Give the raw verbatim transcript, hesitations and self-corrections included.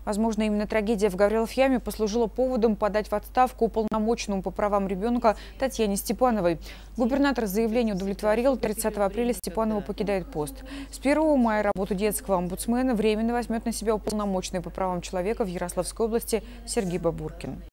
Возможно, именно трагедия в Гаврилов Яме послужила поводом подать в отставку уполномоченному по правам ребенка Татьяне Степановой. Губернатор заявление удовлетворил. тридцатого апреля Степанова покидает пост. С первого мая работу детского омбудсмена временно возьмет на себя уполномоченный по правам человека в Ярославской области Сергей Бабуркин.